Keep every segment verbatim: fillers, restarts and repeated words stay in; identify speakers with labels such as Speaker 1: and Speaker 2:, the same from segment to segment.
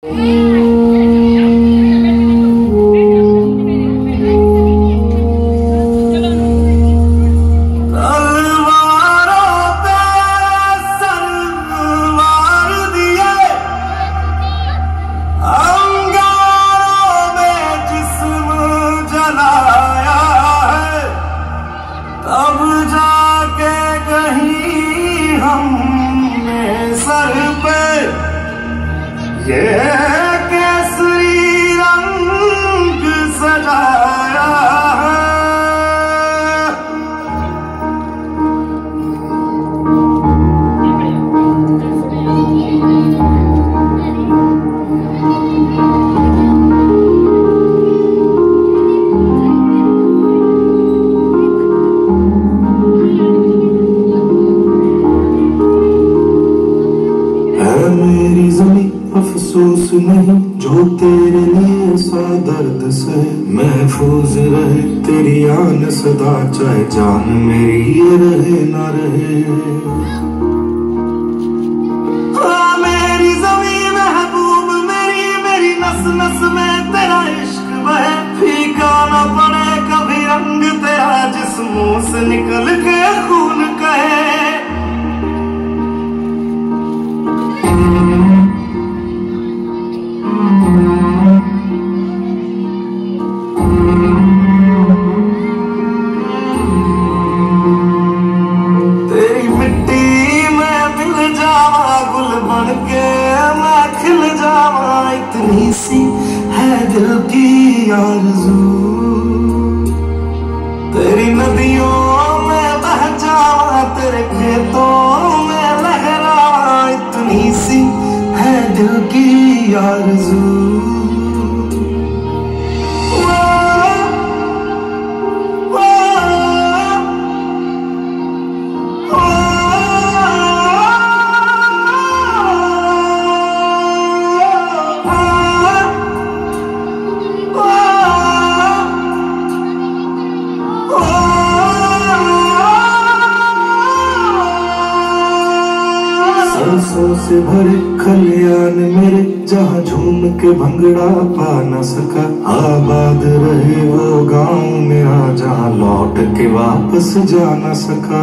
Speaker 1: ये केसरी रंग सजाया है। है मेरी ज़मीं अफसोस नहीं जो तेरे लिए सा दर्द से महफूज रहे तेरी आन सदा, चाहे जान मेरी ये रहे ना रहे। हाँ मेरी ज़मीं महबूब मेरी, मेरी नस नस में तेरा इश्क बहे, फीका न पड़े कभी रंग तेरा जिस मुंह से निकल के खून कहे। तेरी मिट्टी में मिल जावा गुल बन के मैं खिल जावा, इतनी सी है दिल की आरज़ू। तेरी नदियों में बह जावा तेरे खेतों में लहरावा, इतनी सी है दिल की आरज़ू। सांसों से भरे खलियान मेरे जहाँ झूम के भंगड़ा पा न सका, आबाद रहे वो गांव मेरा जहाँ लौट के वापस जा न सका।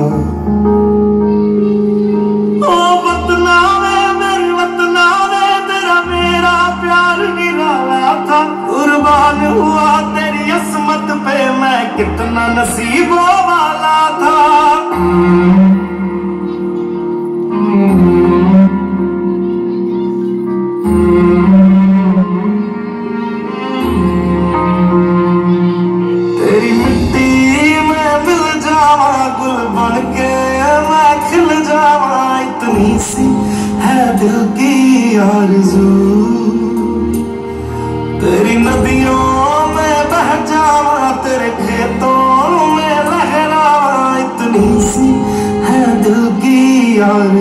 Speaker 1: ओ वतना वे मेरे वतना वे तेरा मेरा प्यार निराला था, कुर्बान हुआ तेरी अस्मत पे मैं कितना नसीबों वाला था। तेरी मिट्टी में मिल जावा गुल बन के मैं खिल जावा, इतनी सी है दिल की आरज़ू। तेरी नदियों में बह जावा तेरे खेतों में लहरावा, इतनी सी है दिल की आरज़ू।